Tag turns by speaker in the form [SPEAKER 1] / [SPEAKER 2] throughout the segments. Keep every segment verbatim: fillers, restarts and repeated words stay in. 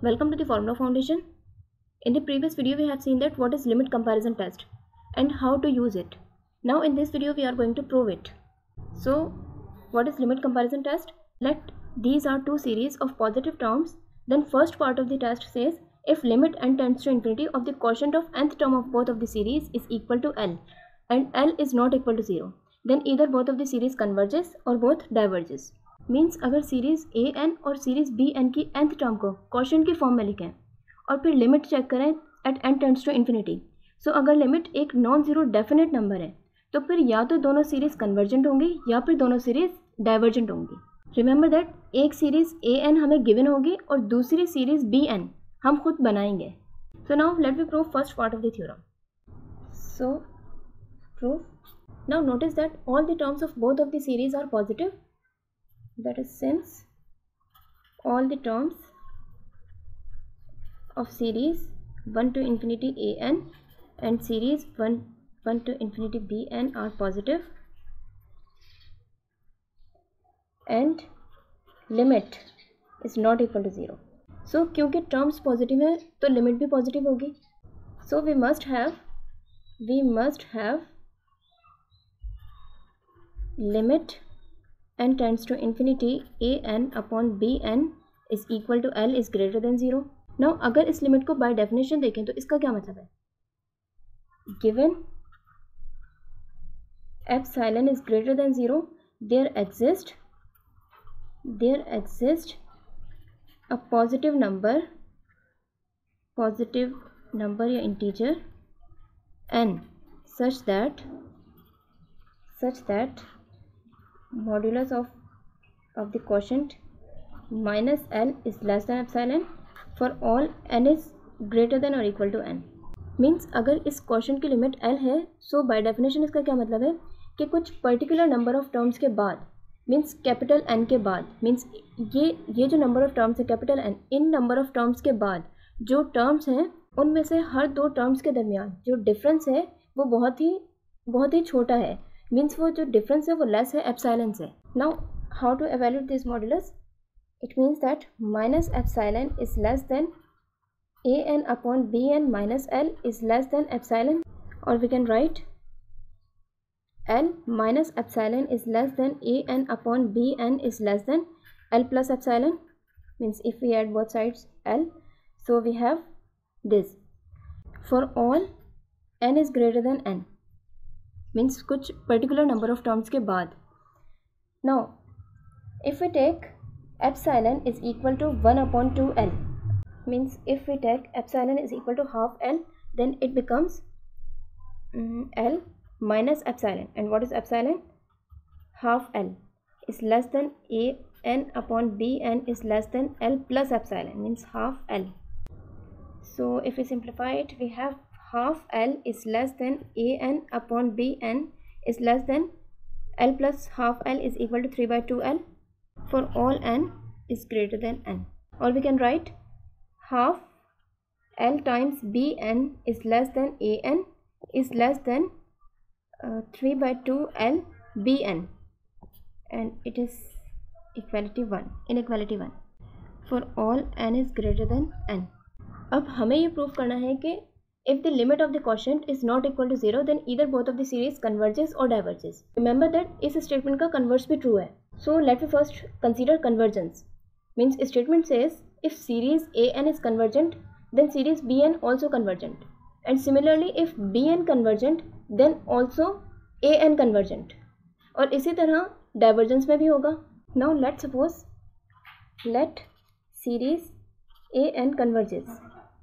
[SPEAKER 1] Welcome to the Formula Foundation. In the previous video we have seen that what is limit comparison test and how to use it. Now in this video we are going to prove it. So what is limit comparison test? Let these are two series of positive terms. Then first part of the test says if limit n tends to infinity of the quotient of nth term of both of the series is equal to L and L is not equal to zero, then either both of the series converges or both diverges. Means अगर series A N और series B N की nth term को quotient की form में लिखें और फिर limit check करें at n tends to infinity, so अगर लिमिट एक नॉन जीरो डेफिनेट नंबर है तो फिर या तो दोनों सीरीज कन्वर्जेंट होंगी या फिर दोनों सीरीज डाइवर्जेंट होंगी. रिमेंबर दैट एक सीरीज ए एन हमें गिवन होगी और दूसरी सीरीज बी एन हम खुद बनाएंगे. So now let we prove first part of the theorem. So prove. Now notice that all the terms of both of the series are positive. That is, since all the terms of series one to infinity a n and series one, one to infinity b n are positive and limit is not equal to zero. So क्योंकि terms positive है तो limit भी positive होगी. So we must have we must have limit n tends to infinity a n upon b n is equal to L is greater than zero. Now अगर इस limit को by definition देखें तो इसका क्या मतलब है? Given epsilon is greater than zero, there exist there exist a positive number positive number या integer n such that such that modulus of of the quotient minus L is less than epsilon for all n is greater than or equal to n. Means अगर इस quotient की limit L है सो by definition इसका क्या मतलब है कि कुछ पर्टिकुलर नंबर ऑफ टर्म्स के बाद मीन्स कैपिटल N के बाद मीन्स ये ये जो नंबर ऑफ टर्म्स है कैपिटल N, इन नंबर ऑफ टर्म्स के बाद जो टर्म्स हैं उनमें से हर दो टर्म्स के दरमियान जो डिफरेंस है वो बहुत ही बहुत ही छोटा है. मीन्स वो जो डिफरेंस है वो लेस है एप्सिलॉन से. Now how to evaluate this modulus? It means that minus epsilon is less than A N upon B N minus L is less than epsilon, और we can write L minus epsilon is less than A N upon B N is less than L plus epsilon. Means if we add both sides L, so we have this for all N is greater than N means कुछ particular number of terms के बाद. Now if we take epsilon is equal to one upon two L means if we take epsilon is equal to half L then it becomes L minus epsilon. And what is epsilon? Half L is less than A N upon B N is less than L plus epsilon means half L. So if we simplify it we have half L is less than a n upon b n is less than L plus half L is equal to three by two L for all n is greater than n. Or we can write half L times b n is less than a n is less than uh, three by two L b n, and it is equality one, inequality one for all n is greater than n. अब हमें ये prove करना है कि if the limit of the quotient is not equal to zero, then either both of the series converges or diverges. Remember that इस statement का converse भी true है. So let me first consider convergence. Means statement says if series A n is convergent, then series B n also convergent. And similarly, if B n convergent, then also A n convergent. और इसी तरह divergence में भी होगा. Now let's suppose let series A n converges.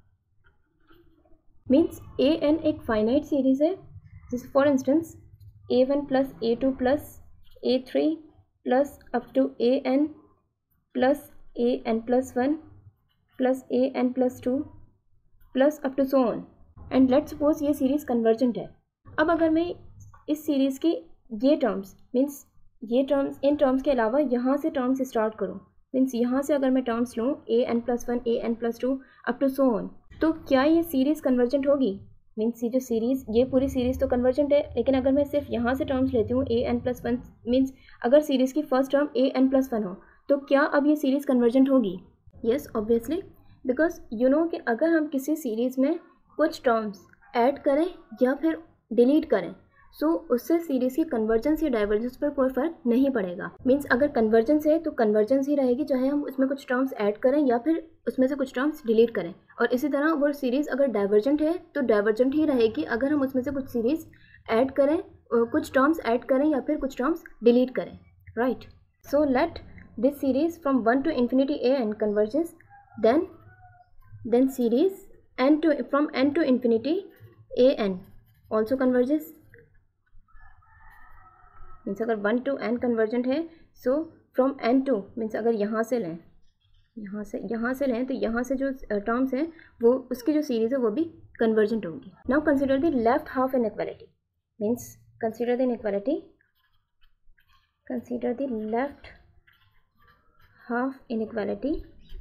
[SPEAKER 1] Means A N एक finite series है. जैसे for instance A one plus A two plus A three plus up to A N plus A N plus one plus A N plus two plus up to so on. And let's suppose ये series convergent है. अब अगर मैं इस series की ये terms means ये terms इन टर्म्स के अलावा यहाँ से टर्म्स स्टार्ट करूँ मीन्स यहाँ से अगर मैं टर्म्स लूँ A N plus one A N plus two up to so on, तो क्या ये सीरीज़ कन्वर्जेंट होगी? मीन्स ये जो सीरीज़ ये पूरी सीरीज़ तो कन्वर्जेंट है, लेकिन अगर मैं सिर्फ यहाँ से टर्म्स लेती हूँ A N plus one means अगर सीरीज़ की first term A N plus one हो तो क्या अब ये सीरीज़ कन्वर्जेंट होगी? Yes obviously because you know कि अगर हम किसी सीरीज़ में कुछ टर्म्स ऐड करें या फिर डिलीट करें सो so, उससे सीरीज़ की कन्वर्जेंस या डाइवर्जेंस पर कोई फ़र्क नहीं पड़ेगा। मीन्स अगर कन्वर्जेंस है तो कन्वर्जेंस ही रहेगी, चाहे हम उसमें कुछ टर्म्स ऐड करें या फिर उसमें से कुछ टर्म्स डिलीट करें। और इसी तरह वो सीरीज़ अगर डाइवर्जेंट है तो डाइवर्जेंट ही रहेगी अगर हम उसमें से कुछ सीरीज़ ऐड करें, कुछ टर्म्स ऐड करें या फिर कुछ टर्म्स डिलीट करें, right. So let this series from one to infinity A N converges, then then series N to from N to infinity A N also converges. Means अगर one to N convergent है so from N to means अगर यहाँ से लें यहाँ से यहाँ से लें तो यहाँ से जो टर्म्स हैं वो उसकी जो सीरीज़ है वो भी कन्वर्जेंट होंगी। Now consider the left half inequality, means consider the inequality consider the left half inequality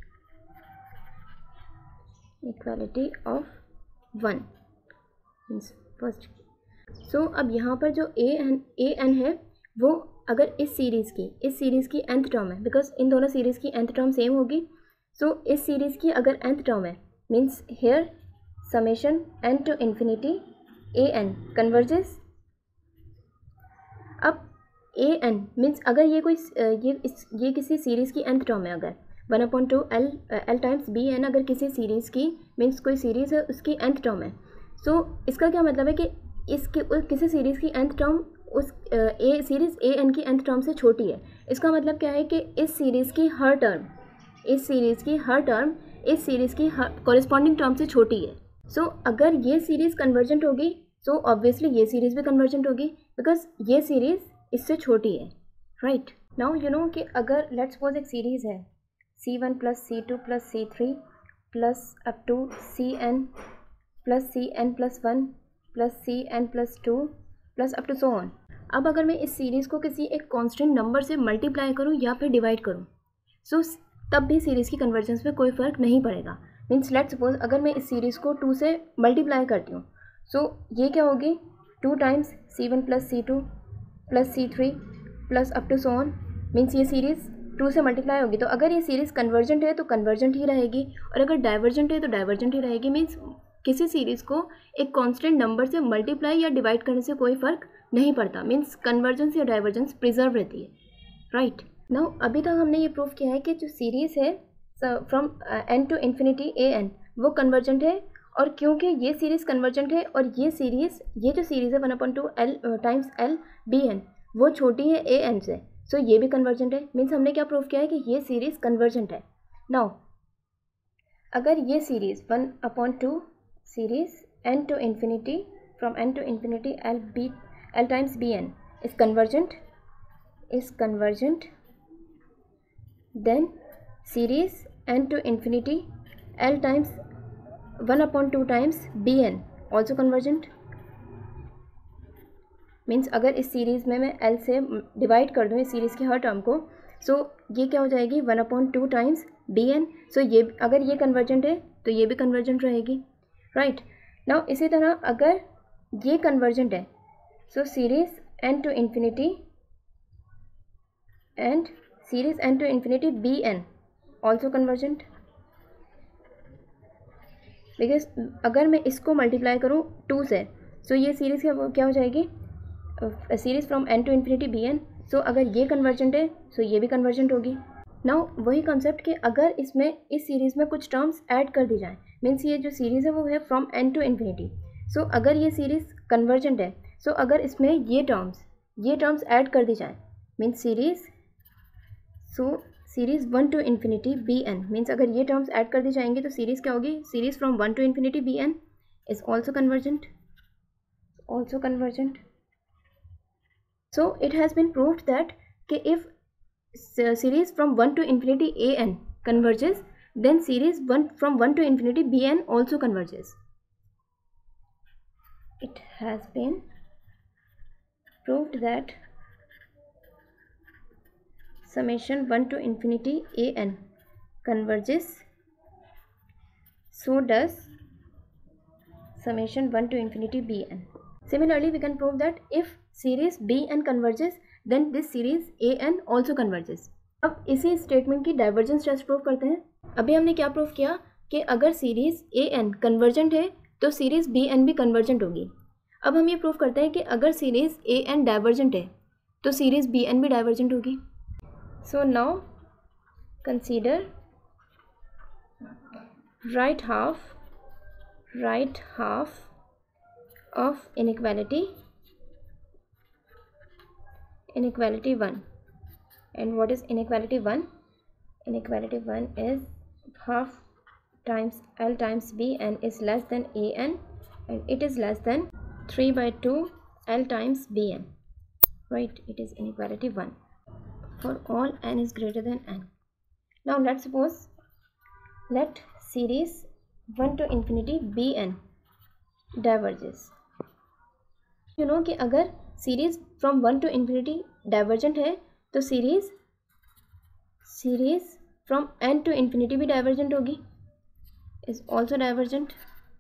[SPEAKER 1] equality of one means first. So अब यहाँ पर जो ए एन ए एन है वो अगर इस सीरीज़ की इस सीरीज़ की nth टर्म है, बिकॉज इन दोनों सीरीज़ की nth टर्म सेम होगी। सो so, इस सीरीज़ की अगर nth टर्म है means here summation N to infinity A N converges. अब ए एन मीन्स अगर ये कोई ये इस ये किसी सीरीज़ की nth टर्म है, अगर one upon two L L times B N अगर किसी सीरीज़ की मीन्स कोई सीरीज़ है उसकी nth टर्म है, सो so, इसका क्या मतलब है कि इसके किसी सीरीज़ की nth टर्म उस ए सीरीज़ ए एन की nth टर्म से छोटी है। इसका मतलब क्या है कि इस सीरीज़ की हर टर्म इस सीरीज़ की हर टर्म इस सीरीज़ की कॉरेस्पॉन्डिंग टर्म से छोटी है। सो so, अगर ये सीरीज़ कन्वर्जेंट होगी सो ऑब्वियसली ये सीरीज़ भी कन्वर्जेंट होगी बिकॉज ये सीरीज़ इससे छोटी है, राइट। नाउ यू नो कि अगर लेट्स सपोज एक सीरीज़ है C one plus C two plus C three plus up to C N plus C N plus one plus C N plus two plus up to so on. अब अगर मैं इस series को किसी एक constant number से multiply करूं या फिर डिवाइड करूं सो so, तब भी सीरीज़ की कन्वर्जेंस में कोई फ़र्क नहीं पड़ेगा। मीन्स लेट्स सपोज अगर मैं इस सीरीज़ को टू से मल्टीप्लाई करती हूँ सो so, ये क्या होगी two times C one plus C two plus C three plus up to so on. Means ये सीरीज़ टू से मल्टीप्लाई होगी, तो अगर ये सीरीज़ कन्वर्जेंट है तो कन्वर्जेंट ही रहेगी और अगर डाइवर्जेंट है तो डाइवर्जेंट ही रहेगी। मीन्स किसी सीरीज़ को एक कांस्टेंट नंबर से मल्टीप्लाई या डिवाइड करने से कोई फ़र्क नहीं पड़ता। मीन्स कन्वर्जेंस या डाइवर्जेंस प्रिजर्व रहती है, राइट। नाउ अभी तक हमने ये प्रूव किया है कि जो सीरीज़ है from N to infinity A N वो कन्वर्जेंट है, और क्योंकि ये सीरीज़ कन्वर्जेंट है और ये सीरीज़ ये जो सीरीज़ है one upon two L times L B N वो छोटी है ए एन से, सो so ये भी कन्वर्जेंट है। मीन्स हमने क्या प्रूव किया है कि ये सीरीज़ कन्वर्जेंट है। नाउ अगर ये series one upon two series n to infinity from n to infinity l b l times bn is convergent is convergent then series n to infinity l times one upon two times bn also convergent। Means अगर इस series में मैं l से divide कर दूँ इस series की हर टर्म को सो so, ये क्या हो जाएगी one upon two times B N. So ये अगर ये कन्वर्जेंट है तो ये भी कन्वर्जेंट रहेगी, राइट। नाउ इसी तरह अगर ये कन्वर्जेंट है so series n to infinity and series n to infinity B N also convergent. Because अगर मैं इसको मल्टीप्लाई करूँ टू से सो so ये सीरीज़ क्या क्या हो जाएगी series from n to infinity B N. So अगर ये कन्वर्जेंट है सो so ये भी कन्वर्जेंट होगी। नाउ वही कॉन्सेप्ट कि अगर इसमें इस सीरीज़ में कुछ टर्म्स ऐड कर दी जाए, मीन्स ये जो सीरीज़ है वो है from N to infinity, so अगर ये सीरीज़ कन्वर्जेंट है सो so अगर इसमें ये टर्म्स ये टर्म्स ऐड कर दी जाए means series so series one to infinity B N, means अगर ये टर्म्स ऐड कर दी जाएंगी तो सीरीज़ क्या होगी series from one to infinity B N is also convergent also convergent. So it has been proved that कि if series from one to infinity a n converges then series one from one to infinity b n also converges. It has been proved that summation one to infinity a n converges, so does summation one to infinity b n. Similarly we can prove that if series b n converges then this series a n also converges. अब इसी statement की divergence test prove करते हैं। अभी हमने क्या prove किया कि अगर सीरीज़ ए एन कन्वर्जेंट है तो सीरीज़ बी एन भी कन्वर्जेंट होगी। अब हम ये प्रूव करते हैं कि अगर सीरीज़ ए एन डाइवर्जेंट है तो सीरीज़ बी एन भी डाइवर्जेंट होगी। So now consider right half right half of inequality inequality one. And what is inequality one? Inequality one is half times L times B n is less than A n, and it is less than three by two L times B n. Right, it is inequality one for all n is greater than n. Now let's suppose, let series one to infinity Bn diverges. You know कि अगर series from one to infinity divergent है तो series series from N to infinity भी divergent होगी, is also divergent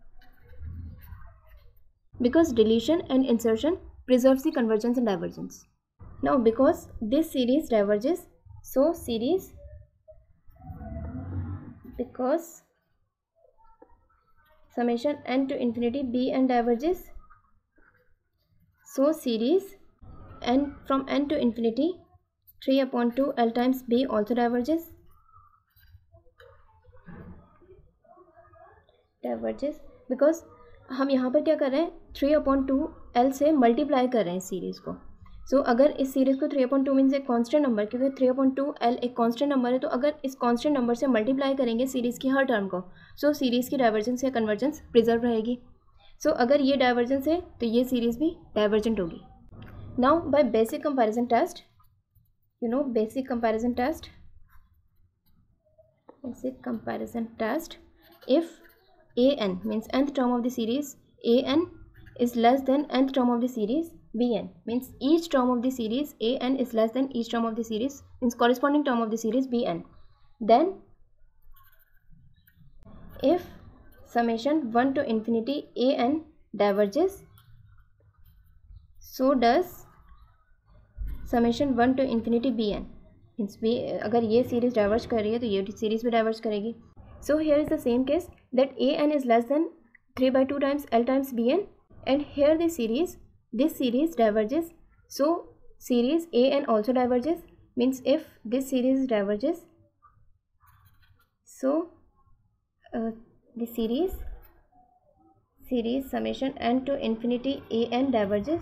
[SPEAKER 1] because deletion and insertion preserves the convergence and divergence. Now because this series diverges, so series because summation n to infinity Bn diverges, so series n from n to infinity three upon two L times B also diverges diverges because हम यहाँ पर क्या कर रहे हैं, three upon two L से multiply कर रहे हैं सीरीज़ को. सो so, अगर इस सीरीज़ को थ्री अपॉन टू मीन्स एक कांस्टेंट नंबर, क्योंकि थ्री अपॉन टू एल एक कांस्टेंट नंबर है, तो अगर इस कांस्टेंट नंबर से मल्टीप्लाई करेंगे सीरीज़ की हर टर्म को, सो so, सीरीज़ की डाइवर्जेंस या कन्वर्जेंस प्रिजर्व रहेगी. सो so, अगर ये डाइवर्जेंस है तो ये सीरीज़ भी डाइवर्जेंट होगी. Now by basic comparison test, you know basic comparison test basic comparison test if an means nth term of the series an is less than nth term of the series bn, means each term of the series an is less than each term of the series means corresponding term of the series bn, then if summation one to infinity an diverges, so does summation one to infinity bn, means b अगर ये series diverge कर रही है तो ये series भी diverge करेगी. So here is the same case that an is less than three by two times L times Bn, and here the series this series diverges, so series an also diverges, means if this series diverges, so uh, the series series summation n to infinity an diverges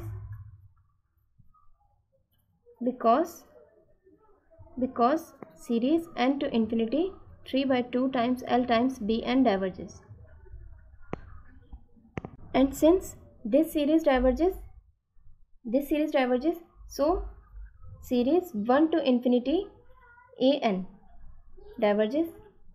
[SPEAKER 1] because because series n to infinity three by two times L times Bn diverges, and since this series diverges this series diverges so series one to infinity an diverges,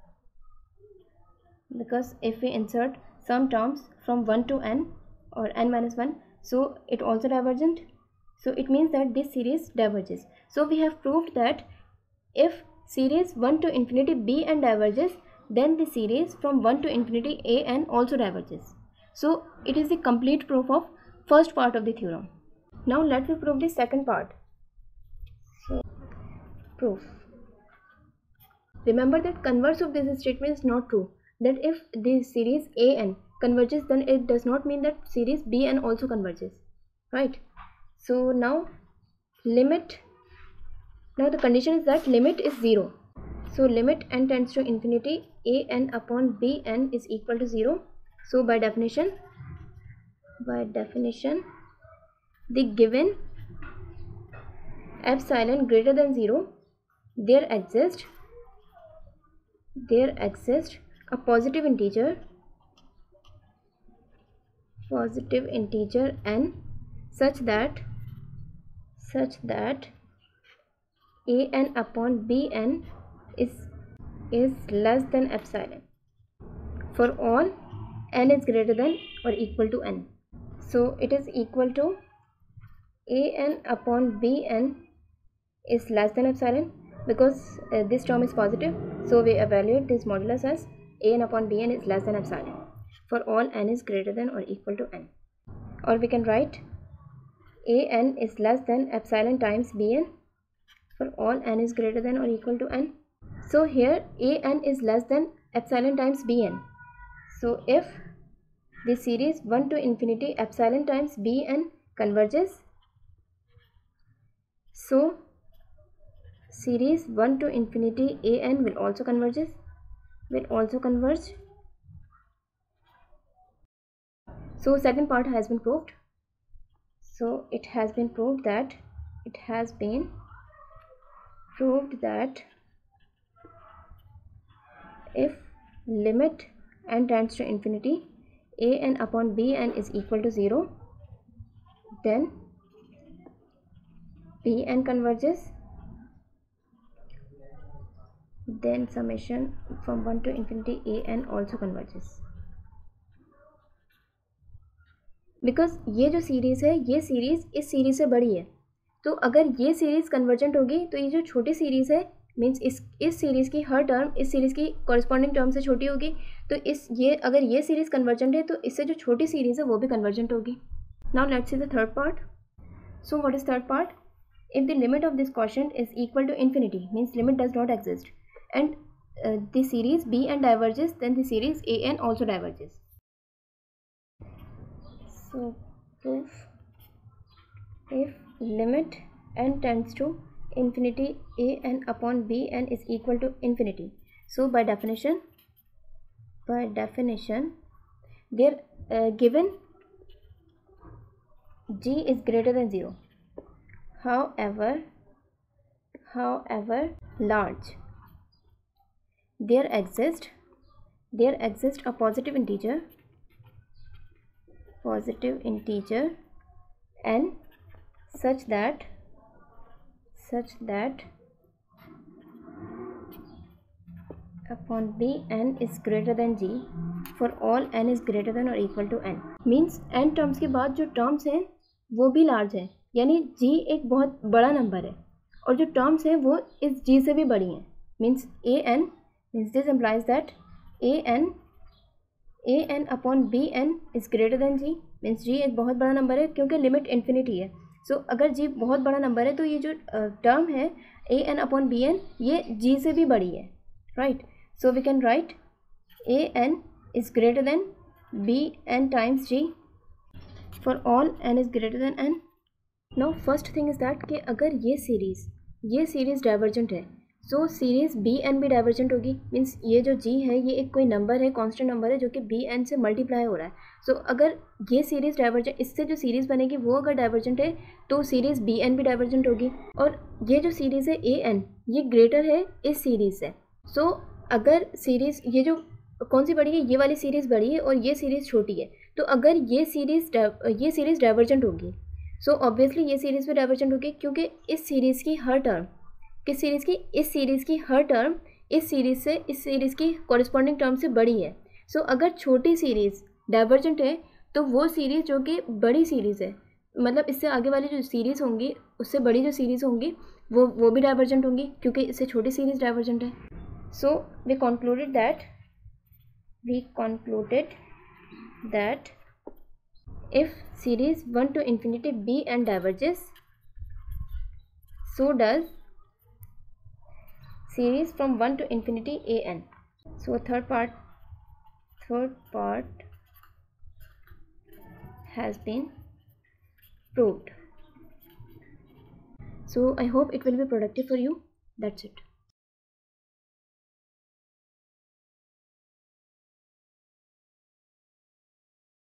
[SPEAKER 1] because if we insert some terms from one to n or n minus one, so it also divergent, so it means that this series diverges. So we have proved that if series one to infinity Bn diverges, then the series from one to infinity an also diverges. So it is the complete proof of first part of the theorem. Now let me prove the second part. So proof. Remember that converse of this statement is not true, that if the series an converges, then it does not mean that series Bn also converges, right? So now limit, now the condition is that limit is zero. So limit n tends to infinity an upon Bn is equal to zero. So by definition, by definition, the given epsilon greater than zero, there exists there exists a positive integer positive integer n such that such that an upon Bn is is less than epsilon for all n is greater than or equal to n. So it is equal to an upon Bn is less than epsilon, because uh, this term is positive, so we evaluate this modulus as an upon Bn is less than epsilon for all n is greater than or equal to n. Or we can write an is less than epsilon times Bn for all n is greater than or equal to n. So here an is less than epsilon times bn. So if the series one to infinity epsilon times bn converges, so series one to infinity an will also converges will also converge. So second part has been proved. So it has been proved that it has been proved that if limit n tends to infinity, an upon bn is equal to zero, then bn converges, then summation from one to infinity an also converges. Because ये जो series है ये series इस series से बड़ी है, तो अगर ये सीरीज़ कन्वर्जेंट होगी तो ये जो छोटी सीरीज़ है मीन्स इस इस सीरीज़ की हर टर्म इस सीरीज़ की कॉरस्पॉन्डिंग टर्म से छोटी होगी, तो इस ये अगर ये सीरीज़ कन्वर्जेंट है तो इससे जो छोटी सीरीज़ है वो भी कन्वर्जेंट होगी. Now let's see the third part. So what is third part? If the limit of this quotient is equal to infinity means limit does not exist and the series B N diverges, then the series A N also diverges. So proof, if limit n tends to infinity an upon bn is equal to infinity. So by definition, by definition, there uh, given g is greater than zero. However, however large, there exist there exist a positive integer. positive integer n such that such that upon bn is greater than g for all n is greater than or equal to n. Means n terms के बाद जो terms हैं वो भी large हैं, यानी g एक बहुत बड़ा नंबर है और जो टर्म्स हैं वो इस g से भी बड़ी हैं. Means A N means this implies that A N A N upon B N is greater than G. Means G एक बहुत बड़ा नंबर है क्योंकि लिमिट इन्फिनिटी है. सो so, अगर जी बहुत बड़ा नंबर है तो ये जो टर्म uh, है a N upon B n ये जी से भी बड़ी है, right. So we can write a n is greater than b n times g for all n is greater than n. Now first thing is that कि अगर ये series ये series divergent है सो सीरीज़ बी एन भी divergent होगी. Means ये जो जी है ये एक कोई नंबर है, कांस्टेंट नंबर है जो कि बी एन से मल्टीप्लाई हो रहा है. सो so, अगर ये सीरीज़ डाइवर्जेंट इससे जो सीरीज़ बनेगी वो अगर डाइवर्जेंट है तो सीरीज़ बी एन भी डाइवर्जेंट होगी. और ये जो सीरीज़ है ए एन ये ग्रेटर है इस सीरीज़ से. सो so, अगर सीरीज़ ये जो कौन सी बड़ी है, ये वाली सीरीज़ बड़ी है और ये सीरीज़ छोटी है, तो अगर ये सीरीज़ ये सीरीज़ डाइवर्जेंट होगी सो ऑब्वियसली ये सीरीज़ भी डाइवर्जेंट होगी क्योंकि इस सीरीज़ की हर टर्म किस सीरीज़ की इस सीरीज़ की हर टर्म इस सीरीज़ से इस सीरीज़ की कॉरस्पॉन्डिंग टर्म से बड़ी है. सो so, अगर छोटी सीरीज़ डाइवर्जेंट है तो वो सीरीज़ जो कि बड़ी सीरीज़ है, मतलब इससे आगे वाली जो सीरीज़ होंगी उससे बड़ी जो सीरीज़ होंगी वो वो भी डाइवर्जेंट होंगी क्योंकि इससे छोटी सीरीज़ डाइवर्जेंट है. So we concluded that we concluded that if series one to infinity B N diverges, so does series from one to infinity an. So third part third part has been proved. So I hope it will be productive for you. That's it.